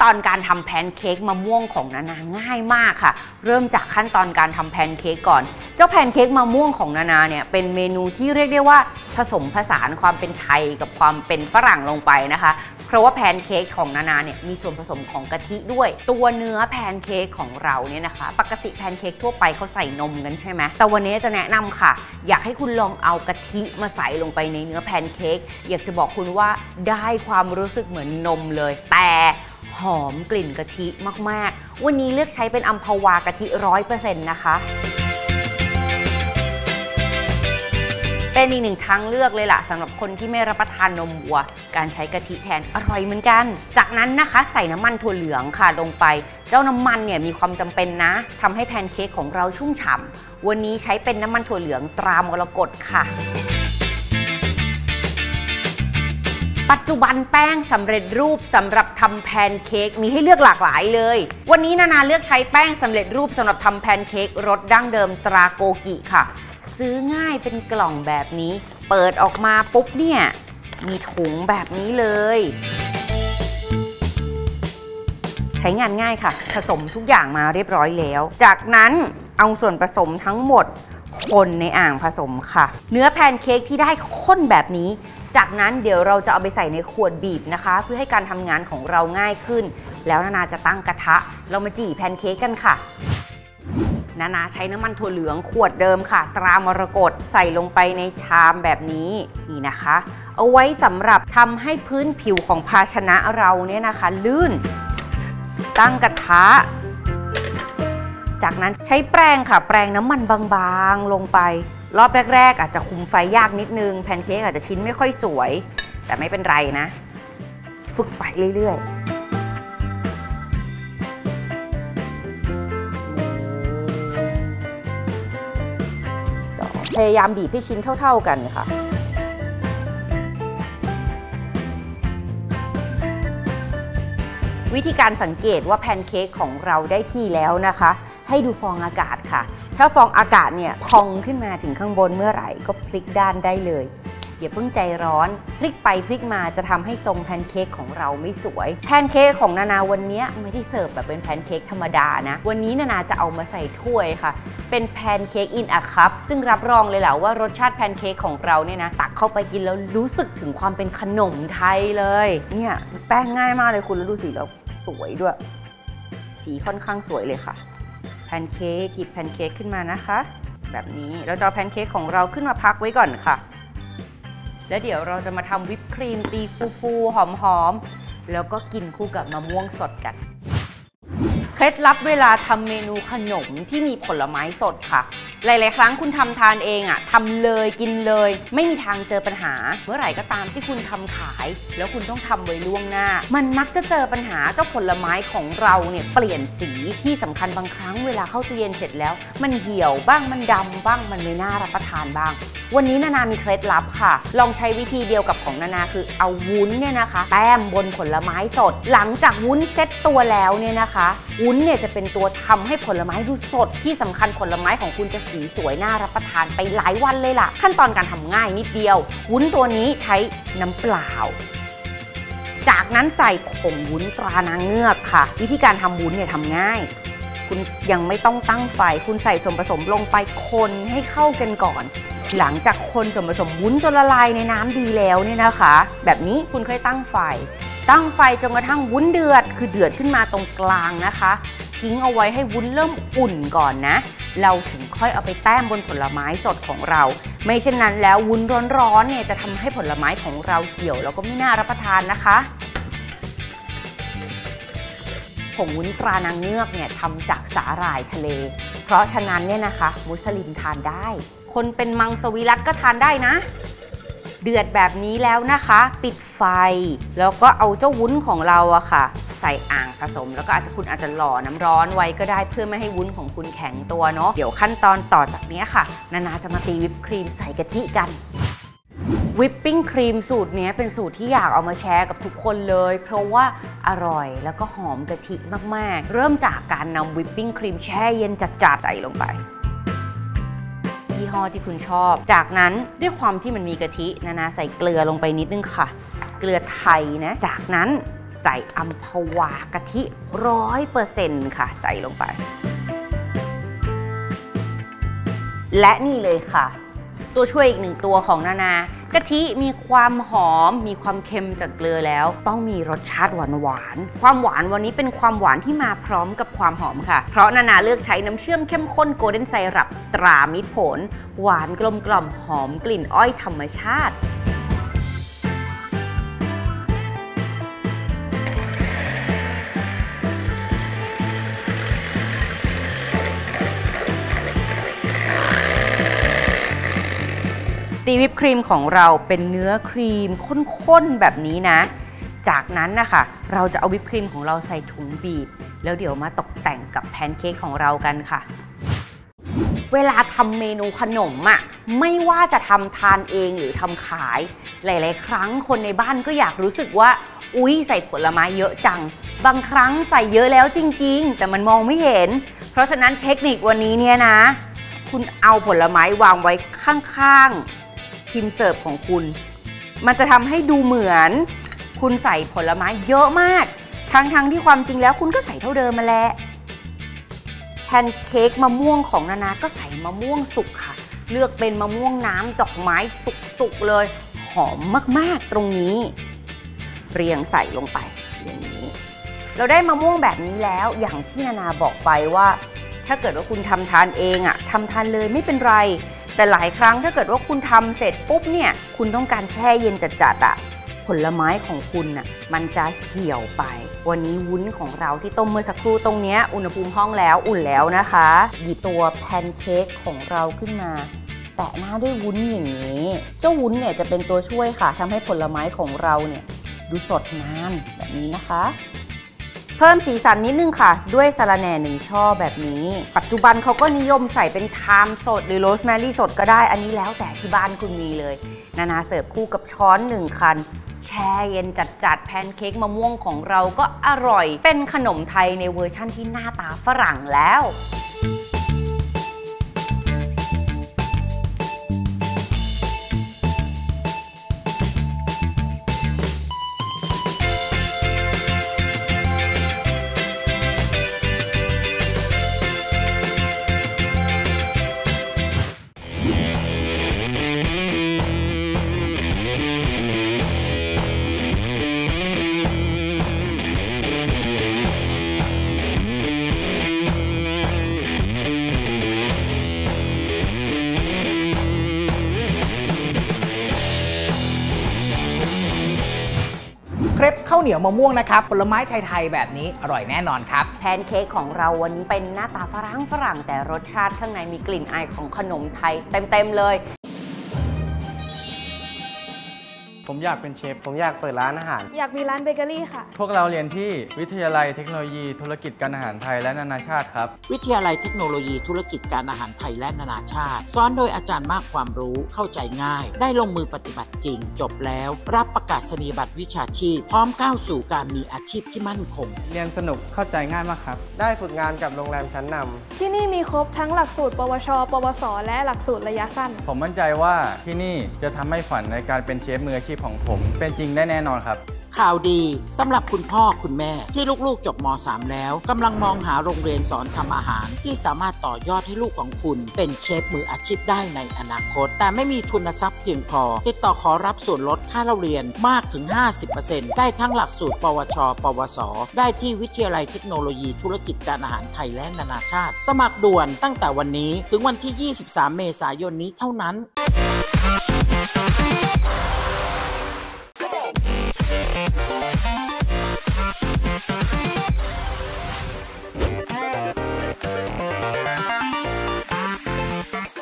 อนการทำแพนเค้กมะม่วงของนานาง่ายมากค่ะเริ่มจากขั้นตอนการทำแพนเค้กก่อนเจ้าแพนเค้กมะม่วงของนานาเนี่ยเป็นเมนูที่เรียกได้ว่าผสมผสานความเป็นไทยกับความเป็นฝรั่งลงไปนะคะเพราะว่าแพนเค้กของนานาเนี่ยมีส่วนผสมของกะทิด้วยตัวเนื้อแพนเค้กของเราเนี่ยนะคะปกติแพนเค้กทั่วไปเขาใส่นมกันใช่ไหมแต่วันนี้จะแนะนำค่ะอยากให้คุณลองเอากะทิมาใส่ลงไปในเนื้อแพนเค้กอยากจะบอกคุณว่าได้ความรู้สึกเหมือนนมเลยแต่หอมกลิ่นกะทิมากๆวันนี้เลือกใช้เป็นอัมพวากะทิ 100% นะคะเป็นอีกหนึ่งทางเลือกเลยล่ะสำหรับคนที่ไม่รับประทานนมวัวการใช้กะทิแทนอร่อยเหมือนกันจากนั้นนะคะใส่น้ำมันถั่วเหลืองค่ะลงไปเจ้าน้ำมันเนี่ยมีความจำเป็นนะทำให้แพนเค้กของเราชุ่มฉ่ำวันนี้ใช้เป็นน้ำมันถั่วเหลืองตรามรกตค่ะปัจจุบันแป้งสำเร็จรูปสำหรับทำแพนเค้กมีให้เลือกหลากหลายเลยวันนี้นานาเลือกใช้แป้งสำเร็จรูปสำหรับทำแพนเค้กรสดั้งเดิมตราโกกิค่ะซื้อง่ายเป็นกล่องแบบนี้เปิดออกมาปุ๊บเนี่ยมีถุงแบบนี้เลยใช้งานง่ายค่ะผสมทุกอย่างมาเรียบร้อยแล้วจากนั้นเอาส่วนผสมทั้งหมดคนในอ่างผสมค่ะเนื้อแพนเค้กที่ได้ข้นแบบนี้จากนั้นเดี๋ยวเราจะเอาไปใส่ในขวดบีบนะคะเพื่อให้การทำงานของเราง่ายขึ้นแล้วนานาจะตั้งกระทะเรามาจี่แพนเค้กกันค่ะนานาใช้น้ำมันถั่วเหลืองขวดเดิมค่ะตรามรกตใส่ลงไปในชามแบบนี้นี่นะคะเอาไว้สำหรับทำให้พื้นผิวของภาชนะเราเนี่ยนะคะลื่นตั้งกระทะจากนั้นใช้แปรงค่ะแปรงน้ำมันบางๆลงไปรอบแรกๆอาจจะคุมไฟยากนิดนึงแพนเค้กอาจจะชิ้นไม่ค่อยสวยแต่ไม่เป็นไรนะฝึกไปเรื่อยๆพยายามบีบให้ชิ้นเท่าๆกันค่ะวิธีการสังเกตว่าแพนเค้กของเราได้ที่แล้วนะคะให้ดูฟองอากาศค่ะถ้าฟองอากาศเนี่ยพองขึ้นมาถึงข้างบนเมื่อไหร่ก็พลิกด้านได้เลยอย่าเพิ่งใจร้อนพลิกไปพลิกมาจะทำให้ทรงแพนเค้กของเราไม่สวยแพนเค้กของนานาวันนี้ไม่ได้เสิร์ฟแบบเป็นแพนเค้กธรรมดานะวันนี้นานาจะเอามาใส่ถ้วยค่ะเป็นแพนเค้กอินอะคัพซึ่งรับรองเลยแหละว่ารสชาติแพนเค้กของเราเนี่ยนะตักเข้าไปกินแล้วรู้สึกถึงความเป็นขนมไทยเลยเนี่ยแป้งง่ายมากเลยคุณแล้วดูสิแล้วสวยด้วยสีค่อนข้างสวยเลยค่ะแพนเค้กหยิบแพนเค้กขึ้นมานะคะแบบนี้เราจะเอาแพนเค้กของเราขึ้นมาพักไว้ก่อนค่ะแล้วเดี๋ยวเราจะมาทำวิปครีมตีฟูๆหอมๆแล้วก็กินคู่กับมะม่วงสดกันเคล็ดลับเวลาทำเมนูขนมที่มีผลไม้สดค่ะหลายๆครั้งคุณทำทานเองทำเลยกินเลยไม่มีทางเจอปัญหาเมื่อไหร่ก็ตามที่คุณทำขายแล้วคุณต้องทำไว้ล่วงหน้ามันมักจะเจอปัญหาเจ้าผลไม้ของเราเนี่ยเปลี่ยนสีที่สำคัญบางครั้งเวลาเข้าตู้เย็นเสร็จแล้วมันเหี่ยวบ้างมันดำบ้างมันไม่น่ารับประทานบ้างวันนี้นานามีเคล็ดลับค่ะลองใช้วิธีเดียวกับของนานาคือเอาวุ้นเนี่ยนะคะแต้มบนผลไม้สดหลังจากวุ้นเซ็ตตัวแล้วเนี่ยนะคะวุ้นเนี่ยจะเป็นตัวทำให้ผลไม้ดูสดที่สำคัญผลไม้ของคุณจะสีสวยน่ารับประทานไปหลายวันเลยล่ะขั้นตอนการทำง่ายนิดเดียววุ้นตัวนี้ใช้น้ำเปล่าจากนั้นใส่ผงวุ้นตรานางเงือกค่ะวิธีการทำวุ้นเนี่ยทำง่ายคุณยังไม่ต้องตั้งไฟคุณใส่ส่วนผสมลงไปคนให้เข้ากันก่อนหลังจากคนส่วนผสมวุ้นจนละลายในน้ำดีแล้วเนี่ยนะคะแบบนี้คุณค่อยตั้งไฟจนกระทั่งวุ้นเดือดคือเดือดขึ้นมาตรงกลางนะคะทิ้งเอาไว้ให้วุ้นเริ่มอุ่นก่อนนะเราถึงค่อยเอาไปแต้มบนผลไม้สดของเราไม่เช่นนั้นแล้ววุ้นร้อนๆเนี่ยจะทำให้ผลไม้ของเราเหี่ยวแล้วก็ไม่น่ารับประทานนะคะผงวุ้นตรานางเงือกเนี่ยทำจากสาหร่ายทะเลเพราะฉะนั้นเนี่ยนะคะมุสลิมทานได้คนเป็นมังสวิรัติก็ทานได้นะเดือดแบบนี้แล้วนะคะปิดไฟแล้วก็เอาเจ้าวุ้นของเราอะค่ะใส่อ่างผสมแล้วก็คุณอาจจะหล่อน้ำร้อนไว้ก็ได้เพื่อไม่ให้วุ้นของคุณแข็งตัวเนาะเดี๋ยวขั้นตอนต่อจากนี้ค่ะนานาจะมาตีวิปครีมใส่กะทิกันวิปปิ้งครีมสูตรนี้เป็นสูตรที่อยากเอามาแชร์กับทุกคนเลยเพราะว่าอร่อยแล้วก็หอมกะทิมากๆเริ่มจากการนำวิปปิ้งครีมแช่เย็นจัดๆใส่ลงไปยี่ห้อที่คุณชอบจากนั้นด้วยความที่มันมีกะทินานาใส่เกลือลงไปนิดนึงค่ะเกลือไทยนะจากนั้นใใส่อัมพวากะทิ100%ค่ะใส่ลงไปและนี่เลยค่ะตัวช่วยอีก1ตัวของนานากะทิมีความหอมมีความเค็มจากเกลือแล้วต้องมีรสชาติหวานความหวานวันนี้เป็นความหวานที่มาพร้อมกับความหอมค่ะเพราะนานาเลือกใช้น้ำเชื่อมเข้มข้นโกลเด้นไซรัปตรามิตรผลหวานกลมกล่อมหอมกลิ่นอ้อยธรรมชาติตีวิปครีมของเราเป็นเนื้อครีมข้นๆแบบนี้นะจากนั้นนะคะเราจะเอาวิปครีมของเราใส่ถุงบีบแล้วเดี๋ยวมาตกแต่งกับแพนเค้กของเรากันค่ะเวลาทำเมนูขนมอ่ะไม่ว่าจะทำทานเองหรือทำขายหลายๆครั้งคนในบ้านก็อยากรู้สึกว่าอุ๊ยใส่ผลไม้เยอะจังบางครั้งใส่เยอะแล้วจริงๆแต่มันมองไม่เห็นเพราะฉะนั้นเทคนิควันนี้เนี่ยนะคุณเอาผลไม้วางไว้ข้างๆพิมพ์เสิร์ฟของคุณมันจะทำให้ดูเหมือนคุณใส่ผลไม้เยอะมากทั้งที่ความจริงแล้วคุณก็ใส่เท่าเดิมมาแหละแพนเค้กมะม่วงของนานาก็ใส่มะม่วงสุกค่ะเลือกเป็นมะม่วงน้ำดอกไม้สุกๆเลยหอมมากๆตรงนี้เรียงใส่ลงไปอย่างนี้เราได้มะม่วงแบบนี้แล้วอย่างที่นานาบอกไปว่าถ้าเกิดว่าคุณทำทานเองทำทานเลยไม่เป็นไรแต่หลายครั้งถ้าเกิดว่าคุณทำเสร็จปุ๊บเนี่ยคุณต้องการแช่เย็นจัดผลไม้ของคุณมันจะเหี่ยวไปวันนี้วุ้นของเราที่ต้มเมื่อสักครู่ตรงนี้อุณหภูมิห้องแล้วอุ่นแล้วนะคะหยิบตัวแพนเค้กของเราขึ้นมาแตะหน้าด้วยวุ้นอย่างนี้เจ้าวุ้นเนี่ยจะเป็นตัวช่วยค่ะทำให้ผลไม้ของเราเนี่ยดูสดนานแบบนี้นะคะเพิ่มสีสันนิดนึงค่ะด้วยสะระแหน่1 ช่อแบบนี้ปัจจุบันเขาก็นิยมใส่เป็นไทม์สดหรือโรสแมรี่สดก็ได้อันนี้แล้วแต่ที่บ้านคุณมีเลยนานาเสิร์ฟคู่กับช้อน1 คันแช่เย็นจัดแพนเค้กมะม่วงของเราก็อร่อยเป็นขนมไทยในเวอร์ชั่นที่หน้าตาฝรั่งแล้วเครปข้าวเหนียวมะม่วงนะครับผลไม้ไทยๆแบบนี้อร่อยแน่นอนครับแพนเค้กของเราวันนี้เป็นหน้าตาฝรั่งแต่รสชาติข้างในมีกลิ่นอายของขนมไทยเต็มๆเลยผมอยากเป็นเชฟผมอยากเปิดร้านอาหารอยากมีร้านเบเกอรี่ค่ะพวกเราเรียนที่วิทยาลัยเทคโนโลยีธุรกิจการอาหารไทยและนานาชาติครับวิทยาลัยเทคโนโลยีธุรกิจการอาหารไทยและนานาชาติสอนโดยอาจารย์มากความรู้เข้าใจง่ายได้ลงมือปฏิบัติจริงจบแล้วรับประกาศนียบัตรวิชาชีพพร้อมก้าวสู่การมีอาชีพที่มั่นคงเรียนสนุกเข้าใจง่ายมากครับได้ฝึกงานกับโรงแรมชั้นนำที่นี่มีครบทั้งหลักสูตรปวชปวสและหลักสูตรระยะสั้นผมมั่นใจว่าที่นี่จะทำให้ฝันในการเป็นเชฟมืออาชีพของผมเป็นจริงได้แน่นอนครับข่าวดีสำหรับคุณพ่อคุณแม่ที่ลูกๆจบม.3 แล้วกำลังมองหาโรงเรียนสอนทำอาหารที่สามารถต่อยอดให้ลูกของคุณเป็นเชฟมืออาชีพได้ในอนาคตแต่ไม่มีทุนทรัพย์เพียงพอติดต่อขอรับส่วนลดค่าเรียนมากถึง 50% ได้ทั้งหลักสูตรปวชปวสได้ที่วิทยาลัยเทคโนโลยีธุรกิจการอาหารไทยและนานาชาติสมัครด่วนตั้งแต่วันนี้ถึงวันที่ 23 เมษายนนี้เท่านั้น